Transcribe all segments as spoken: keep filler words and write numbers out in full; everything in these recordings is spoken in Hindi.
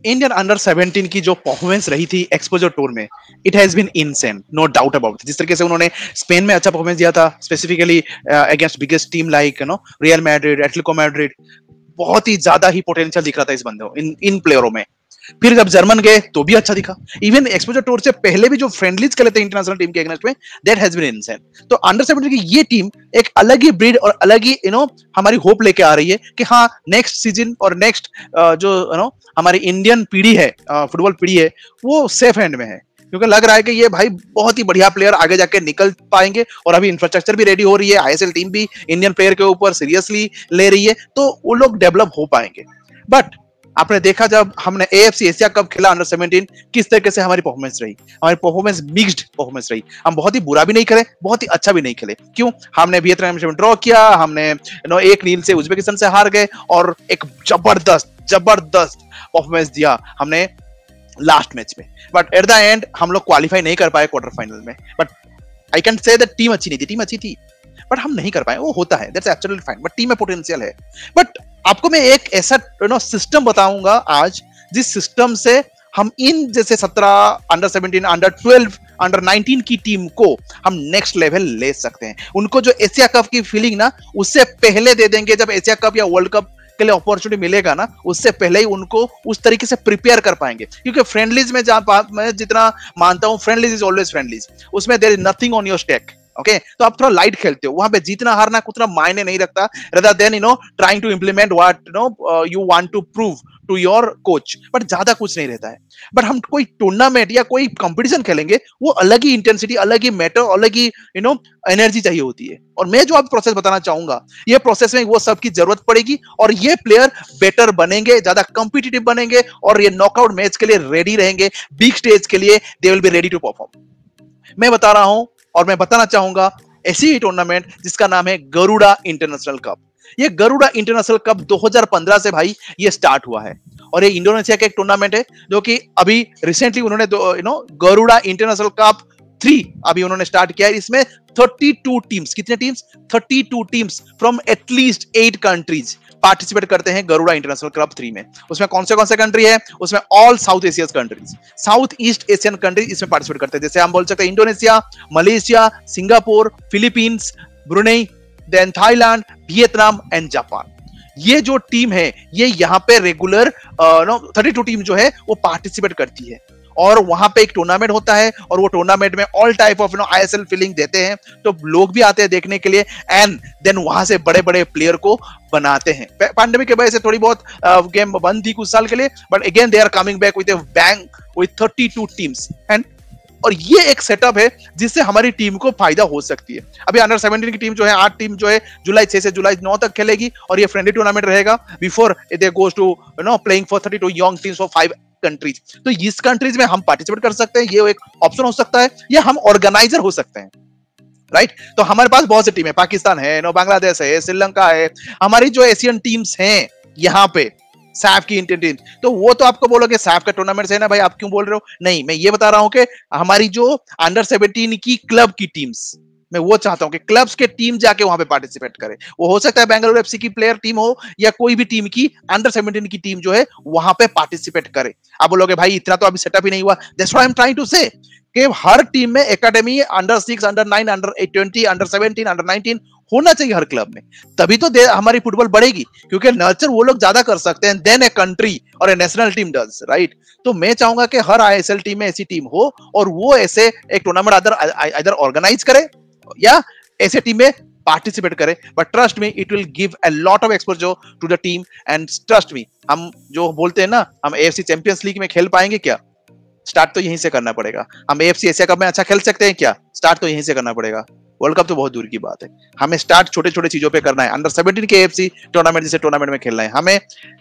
इंडियन अंडर सेवनटीन की जो परफॉर्मेंस रही थी एक्सपोजर टूर में, it has been insane, no doubt about. जिस तरीके से उन्होंने स्पेन में अच्छा परफॉर्मेंस दिया था, specifically against biggest team like you know Real Madrid, Atletico Madrid, बहुत ही ज्यादा ही पोटेंशियल दिख रहा था इस बंदे इन इन प्लेयरों में। फिर जब जर्मन गए तो भी अच्छा दिखा। इवन एक्सपोजर टूर से पहले भी जो फ्रेंडलीज खेले थे इंटरनेशनल टीम के अगेंस्ट में, दैट हैज बीन इनसेन। तो अंडर सेवनटीन की ये टीम एक अलग ही ब्रीड और अलग ही यू नो हमारी होप लेके आ रही है कि हाँ नेक्स्ट सीजन और नेक्स्ट जो यू नो हमारी इंडियन पीढ़ी है, फुटबॉल पीढ़ी है, वो सेफ हैंड में है। क्योंकि लग रहा है कि ये भाई बहुत ही बढ़िया प्लेयर आगे जाके निकल पाएंगे, और अभी इंफ्रास्ट्रक्चर भी रेडी हो रही है, आईएसएल टीम भी इंडियन प्लेयर के ऊपर सीरियसली ले रही है, तो वो लोग डेवलप हो पाएंगे। बट आपने देखा जब हमने एएफसी एशिया कप खेला अंडर सेवनटीन, किस तरीके से हमारी परफॉर्मेंस रही। हमारी परफॉर्मेंस मिक्स्ड परफॉर्मेंस रही। हम बहुत ही बुरा भी नहीं खेले, बहुत ही अच्छा भी नहीं खेले। क्यों? हमने वियतनाम से ड्रॉ किया, हमने यू नो एक नील से उज्बेकिस्तान से हार गए, और एक जबरदस्त जबरदस्त परफॉर्मेंस दिया हमने लास्ट मैच में। बट एट द एंड हम लोग क्वालिफाई नहीं कर पाए क्वार्टर फाइनल में। But I can say that team अच्छी नहीं थी, टीम अच्छी थी बट हम नहीं कर पाए, वो होता है, that's absolutely fine. But team में पोटेंशियल है। बट आपको मैं एक ऐसा यू नो सिस्टम बताऊंगा आज, जिस सिस्टम से हम इन जैसे सत्रह, under seventeen, under twelve, under nineteen की टीम को हम नेक्स्ट लेवल ले सकते हैं। उनको जो एशिया कप की फीलिंग ना उससे पहले दे देंगे। जब एशिया कप या वर्ल्ड कप के लिए अपॉर्चुनिटी मिलेगा ना, उससे पहले ही उनको उस तरीके से प्रिपेयर कर पाएंगे। क्योंकि फ्रेंडलीज में जहां मैं जितना मानता हूं, फ्रेंडलीज इज ऑलवेज फ्रेंडलीज, उसमें there is nothing on your stake. Okay okay? तो आप थोड़ा लाइट खेलते हो, वहां पे जीतना हारना उतना मायने नहीं रखता, rather than you know trying to implement what you know uh, you want to prove to your coach, but ज्यादा कुछ नहीं रहता है। बट हम कोई टूर्नामेंट या कोई कंपटीशन खेलेंगे, वो अलग ही इंटेंसिटी, अलग ही मैटर, अलग ही यू नो एनर्जी चाहिए होती है। और मैं जो आप प्रोसेस बताना चाहूंगा, ये प्रोसेस में वो सब की जरूरत पड़ेगी, और ये प्लेयर बेटर बनेंगे, ज्यादा कॉम्पिटिटिव बनेंगे, और ये नॉकआउट मैच के लिए रेडी रहेंगे, बिग स्टेज के लिए they will be ready to perform. मैं बता रहा हूं और मैं बताना चाहूंगा ऐसी ही टूर्नामेंट जिसका नाम है गरुड़ा इंटरनेशनल कप। ये गरुड़ा इंटरनेशनल कप दो हज़ार पंद्रह से भाई ये स्टार्ट हुआ है, और ये इंडोनेशिया का एक टूर्नामेंट है जो कि अभी रिसेंटली उन्होंने you know Garuda international cup three अभी उन्होंने स्टार्ट किया है। इसमें बत्तीस टीम्स, कितने टीम्स? बत्तीस teams from at least eight countries participate करते हैं गरुड़ा इंटरनेशनल कप थ्री में। उसमें कौन से कौन से कंट्री है? उसमें all South Asian countries, South East Asian countries इसमें पार्टिसिपेट करते हैं। जैसे हम बोल सकते हैं Indonesia, Malaysia, Singapore, Philippines, Brunei, then Thailand, Vietnam and Japan. ये जो टीम है ये यहाँ पे रेगुलर नो बत्तीस टीम जो है वो पार्टिसिपेट करती है, और वहां पे एक टूर्नामेंट होता है, और वो टूर्नामेंट में all type of you know ISL feeling देते हैं, तो लोग भी आते हैं देखने के लिए, एंड देन वहां से बड़े बड़े प्लेयर को बनाते हैं। पैंडेमिक की वजह से थोड़ी बहुत गेम uh, बंद थी कुछ साल के लिए, but again they are coming back with a bang with बत्तीस टीम्स। एंड और ये एक सेटअप है जिससे हमारी टीम को फायदा हो सकती है। अभी अंडर सेवनटीन की टीम जो है, आठ टीम जो है जुलाई छह से जुलाई नौ तक खेलेगी, और ये फ्रेंडली टूर्नामेंट रहेगा before they goes to you know playing for बत्तीस young teams for five countries. तो इस कंट्रीज में हम पार्टिसिपेट कर सकते हैं, ये एक ऑप्शन हो सकता है, या हम ऑर्गेनाइजर हो सकते हैं, राइट right? तो हमारे पास बहुत सी टीम है, पाकिस्तान है, नो बांग्लादेश है, श्रीलंका है, हमारी जो एशियन टीम्स हैं यहाँ पे सैफ की इंडियन टीम। तो वो तो आपको बोलोगे सैफ का टूर्नामेंट है ना भाई, आप क्यों बोल रहे हो? नहीं, मैं ये बता रहा हूं कि हमारी जो अंडर सेवनटीन की क्लब की टीम्स, मैं वो चाहता हूं कि क्लब्स के टीम जाके वहां पे पार्टिसिपेट करे। वो हो सकता है बेंगलुरु एफसी की प्लेयर टीम हो, या कोई भी टीम की अंडर सेवनटीन की टीम जो है वहां पे पार्टिसिपेट करे। आप बोलोगे भाई इतना तो अभी सेटअप ही नहीं हुआ। That's why I am trying to say कि हर टीम में academy under six, under nine, under twenty, under seventeen, under nineteen होना चाहिए हर क्लब में, तभी तो हमारी फुटबॉल बढ़ेगी। क्योंकि नर्चर वो लोग ज्यादा कर सकते हैं देन ए कंट्री और a national team does, right? तो मैं चाहूंगा कि हर आईएसएल टीम में ऐसी टीम हो, और वो ऐसे एक टूर्नामेंट अदर इधर ऑर्गेनाइज करे या ऐसे टीम में पार्टिसिपेट करे। But trust me, it will give a lot of exposure to the team, and trust me, हम जो बोलते हैं ना हम एएफसी चैंपियंस लीग में खेल पाएंगे क्या? स्टार्ट तो यहीं से करना पड़ेगा। हम एएफसी एशिया कप में अच्छा खेल सकते हैं क्या? स्टार्ट तो यहीं से करना पड़ेगा। वर्ल्ड कप तो बहुत दूर की बात है, हमें स्टार्ट छोटे छोटे चीजों पे करना है। अंडर सेवनटीन के एएफसी टूर्नामेंट जैसे टूर्नामेंट में खेलना है, हमें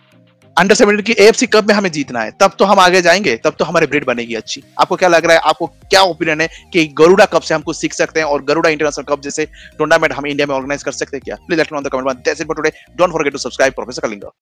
अंडर सेवनटीन की एएफसी कप में हमें जीतना है, तब तो हम आगे जाएंगे, तब तो हमारी ब्रीड बनेगी अच्छी। आपको क्या लग रहा है, आपको क्या ओपिनियन है कि गरुड़ा कप से हम कुछ सीख सकते हैं, और गरुड़ा इंटरनेशनल कप जैसे टूर्नामेंट हम इंडिया में ऑर्गेनाइज कर सकते हैं क्या? Please let me know in the comment box. That's it for today. Don't forget to subscribe professor Kalinga.